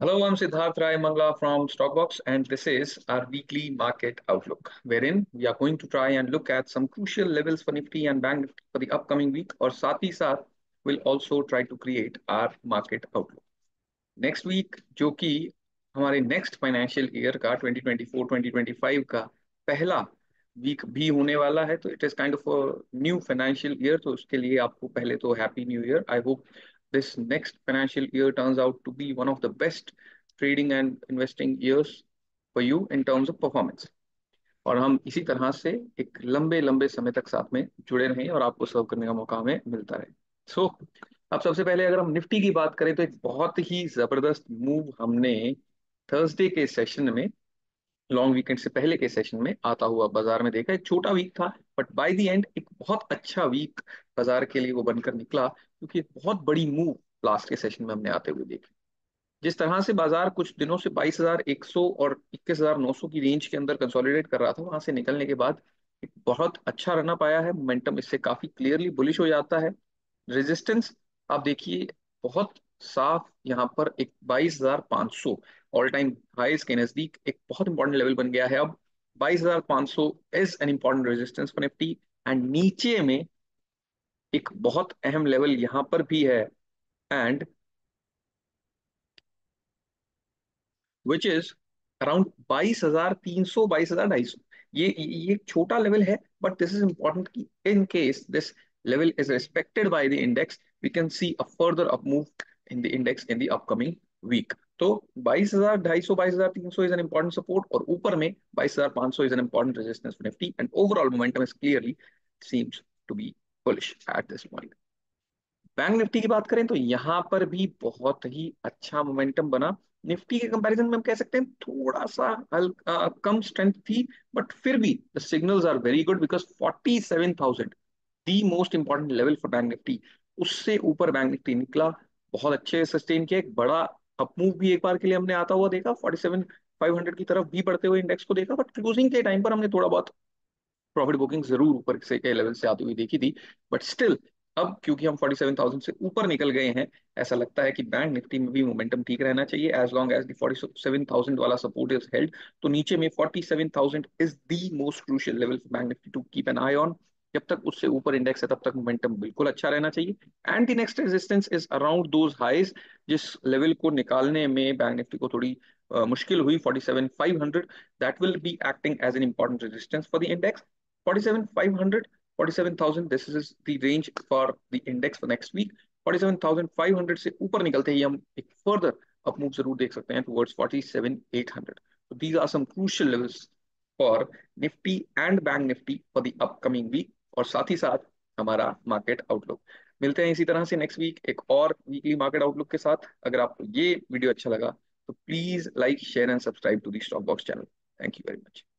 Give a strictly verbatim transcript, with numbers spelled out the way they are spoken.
Hello, I'm Siddharth Rai Mangla from Stockbox, and this is our weekly market outlook, wherein we are going to try and look at some crucial levels for Nifty and Bank Nifty for the upcoming week, और साथ ही साथ we'll also try to create our market outlook. Next week, जो कि हमारे next financial year का twenty twenty four twenty twenty five का पहला week भी होने वाला है, तो it is kind of new financial year. तो उसके लिए आपको पहले तो happy new year. I hope this next financial year turns out to be one of the best trading and investing years for you in terms of performance, और हम इसी तरह से एक लंबे लंबे समय तक साथ में जुड़े रहें और आपको सर्व करने का मौका हमें मिलता रहे। सो so, अब सबसे पहले अगर हम निफ्टी की बात करें तो एक बहुत ही जबरदस्त मूव हमने थर्सडे के सेशन में, लॉन्ग वीकेंड से पहले के सेशन में आता हुआ बाजार में देखा। एक छोटा वीक था, बट बाय द एंड एक बहुत अच्छा वीक बाजार के लिए वो बनकर निकला, क्योंकि एक बहुत बड़ी मूव लास्ट के सेशन में हमने आते हुए देखी। जिस तरह से बाजार कुछ दिनों से बाईस हज़ार एक सौ और इक्कीस हज़ार नौ सौ की रेंज के अंदर कंसोलिडेट कर रहा था, वहां से निकलने के बाद एक बहुत अच्छा रन अप आया है। मोमेंटम इससे काफी क्लियरली बुलिश हो जाता है। रेजिस्टेंस आप देखिए बहुत साफ, यहाँ पर एक बाईस हज़ार पाँच सौ ऑल टाइम हाईज के नजदीक एक बहुत इंपॉर्टेंट लेवल बन गया है अब। बाईस हज़ार पाँच सौ is an important resistance for Nifty, and नीचे में एक बहुत अहम लेवल यहाँ पर भी है, एंड विच इज अराउंड बाईस हजार तीन सौ, बाईस हजार ढाई सौ। ये ये एक छोटा लेवल है, बट दिस इज इंपॉर्टेंट कि in case this level is respected by the index, we can see a further up move in the index in the upcoming week. तो बाईस हजार ढाई सौ, बाईस हजार तीन सौ इज एन इंपॉर्टेंट सपोर्ट, और ऊपर में बाईस हजार पाँच सौ is an important resistance for Nifty, and overall momentum is clearly seems to be bullish at this point. Bank Nifty की बात करें तो यहाँ पर भी बहुत ही अच्छा मोमेंटम बना। निफ्टी के कंपैरिजन में हम कह सकते हैं थोड़ा सा हल्का कम स्ट्रेंथ थी, बट फिर भी the signals are very good, because forty seven thousand the most important level for bank Nifty, उससे ऊपर बैंक निफ्टी निकला। बहुत अच्छे सस्टेन किया, एक बड़ा अप मूव भी एक बार के लिए हमने आता हुआ देखा, फोर्टी सेवन फाइव हंड्रेड की तरफ भी बढ़ते हुए इंडेक्स को देखा, बट क्लोजिंग के टाइम पर हमने थोड़ा बहुत प्रॉफिट बुकिंग जरूर ऊपर से के लेवल से आती हुई देखी थी। बट स्टिल अब क्योंकि हम फोर्टी सेवन थाउजेंड से ऊपर निकल गए हैं, ऐसा लगता है कि बैंक निफ्टी में भी मोमेंटम ठीक रहना चाहिए, as long as the forty seven thousand वाला सपोर्ट इज हेल्ड। तो नीचे में forty seven thousand is the most crucial level for bank Nifty to keep an eye on. जब तक उससे ऊपर इंडेक्स है तब तक मोमेंटम बिल्कुल अच्छा रहना चाहिए। And the next resistance is around those highs, जिस लेवल को निकालने में बैंक निफ्टी को थोड़ी uh, मुश्किल हुई, forty seven five hundred, that will be acting as an important resistance for the index. Forty seven five hundred, forty seven thousand, this is the range for the index for next week। Forty seven thousand five hundred से ऊपर निकलते ही हम एक further up move जरूर देख सकते हैं towards forty seven eight hundred. so these are some crucial levels for Nifty and Bank Nifty for the upcoming week, और साथ ही साथ हमारा मार्केट आउटलुक। मिलते हैं इसी तरह से नेक्स्ट वीक एक और वीकली मार्केट आउटलुक के साथ। अगर आपको ये वीडियो अच्छा लगा तो please like share and subscribe to the stock box channel. Thank you very much.